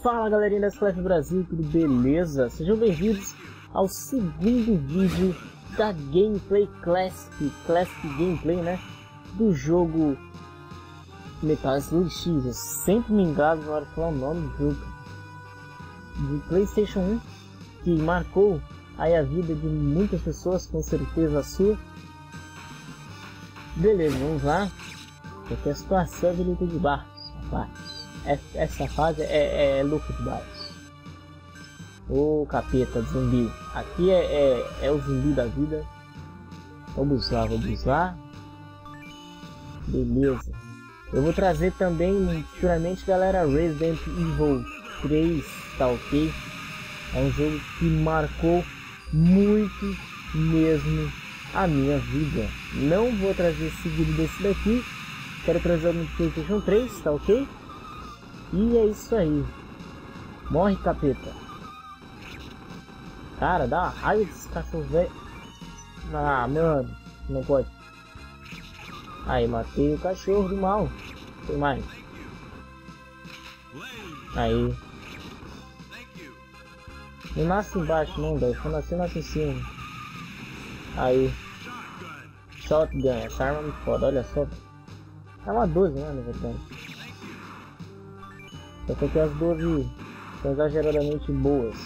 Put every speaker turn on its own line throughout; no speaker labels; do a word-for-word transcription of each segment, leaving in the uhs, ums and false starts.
Fala galerinha da Clash Brasil, tudo beleza? Sejam bem-vindos ao segundo vídeo da Gameplay Classic, Classic Gameplay, né? Do jogo Metal Slug X. Eu sempre me engano na hora de falar o nome do jogo. De PlayStation um, que marcou aí a vida de muitas pessoas, com certeza a sua. Beleza, vamos lá. Porque a situação é de luta de barcos, rapaz. Essa fase é, é luta de barcos. Ô capeta, zumbi. Aqui é, é, é o zumbi da vida. Vamos lá, vamos lá. Beleza. Eu vou trazer também, futuramente, galera, Resident Evil três, tá ok? É um jogo que marcou muito mesmo a minha vida. Não vou trazer seguido desse daqui. Quero trazer algum PlayStation três, tá ok? E é isso aí. Morre, capeta. Cara, dá uma raiva desse cachorro velho. Ah, mano. Não pode. Aí, matei o cachorro do mal. Tem mais. Aí. Não nasce embaixo não, velho. Só nasce, nasce em cima. Aí. Shotgun. Essa arma é muito foda. Olha só. É uma doze, né, na verdade. Só que as doze são exageradamente boas.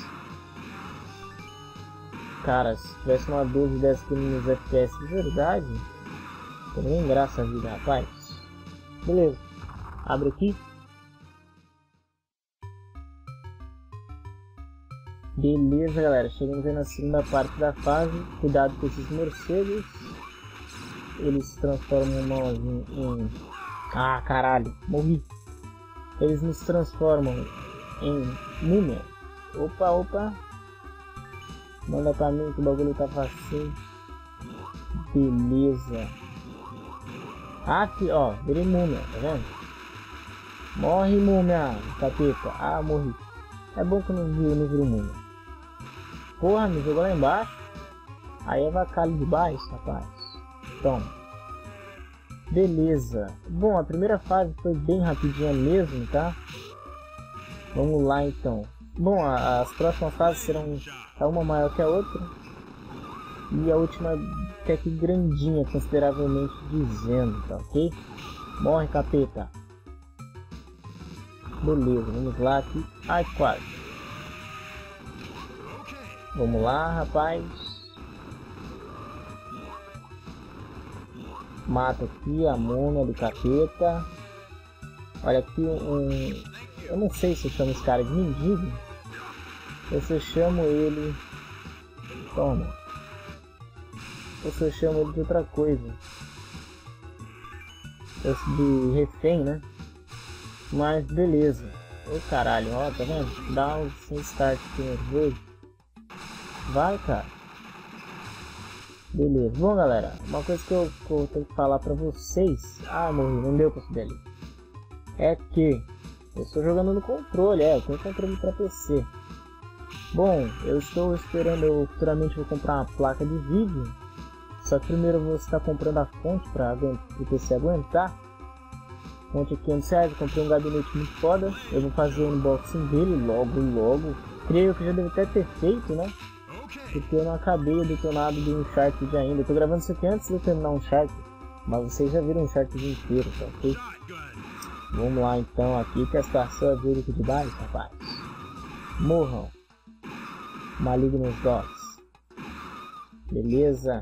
Cara, se tivesse uma doze dessa aqui nos F P S de verdade, teria nem graça a vida, rapaz. Beleza, abre aqui. Beleza, galera, chegamos aí na segunda parte da fase. Cuidado com esses morcegos. Eles se transformam nós em, em... Ah, caralho, morri. Eles nos transformam em múmia. Opa, opa. Manda pra mim que o bagulho tá facinho. Beleza. Aqui, ó. Virei múmia, tá vendo? Morre, múmia. Capeta. Ah, morri. É bom que eu não vi, eu não viro múmia. Porra, me jogou lá embaixo. Aí é vacalho de baixo, rapaz. Toma. Beleza. Bom, a primeira fase foi bem rapidinha mesmo, tá? Vamos lá então. Bom, a, as próximas fases serão uma maior que a outra. E a última até que grandinha, consideravelmente dizendo, tá ok? Morre, capeta. Beleza, vamos lá aqui. Ai, quase. Vamos lá, rapaz. Mata aqui a múmia do capeta. Olha aqui um... Eu não sei se eu chamo esse cara de mendigo. Ou se eu chamo ele... Toma. Ou se eu chamo ele de outra coisa. Esse de refém, né? Mas beleza. Ô caralho, ó, tá vendo? Dá um sem start aqui nervoso. Vai, cara. Beleza, bom galera, uma coisa que eu, que eu tenho que falar pra vocês. Ah, morri, não deu pra subir ali. É que eu estou jogando no controle, é, eu tenho controle pra P C. Bom, eu estou esperando, eu futuramente vou comprar uma placa de vídeo. Só que primeiro eu vou estar comprando a fonte pra o P C aguentar. Fonte aqui quinhentos reais, eu comprei um gabinete muito foda. Eu vou fazer o unboxing dele logo, logo. Creio que já deve até ter feito, né? Porque eu não acabei o detonado do Uncharted ainda. Eu tô gravando isso aqui antes de eu terminar o Uncharted. Mas vocês já viram o Uncharted inteiro, tá ok? Vamos lá então aqui, que a situação é dura de baixo, rapaz. Morram. Malignos Dogs. Beleza.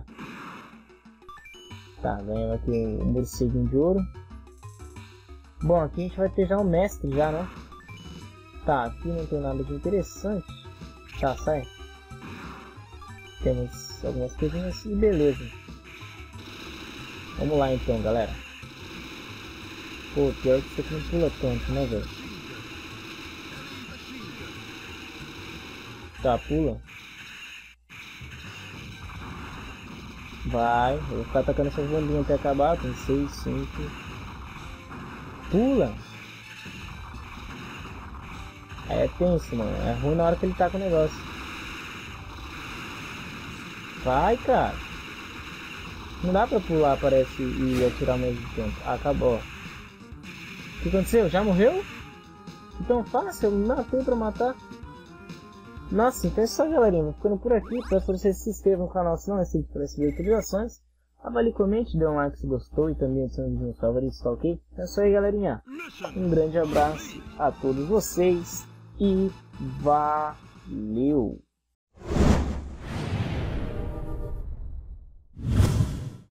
Tá, ganhamos aqui um morceguinho de ouro. Bom, aqui a gente vai ter já um mestre já, né? Tá, aqui não tem nada de interessante. Tá, sai. Temos algumas coisinhas e beleza. Vamos lá então, galera. Pô, pior que isso aqui não pula tanto, né, velho? Tá, pula. Vai, eu vou ficar atacando essas bombinhas até acabar. Tem seis, cinco. Pula! É tenso, mano. É ruim na hora que ele tá com o negócio. Vai, cara. Não dá pra pular, parece, e atirar ao mesmo tempo. Ah, acabou. O que aconteceu? Já morreu? Então fácil, eu me matei pra matar. Nossa, então é só, galerinha. Vou ficando por aqui. Peço para vocês se inscrevam no canal se não é inscrito para receber atualizações. Avalie, comente, dê um like se gostou e também adicione os meus favoritos, tá ok? É isso aí, galerinha. Um grande abraço a todos vocês e valeu!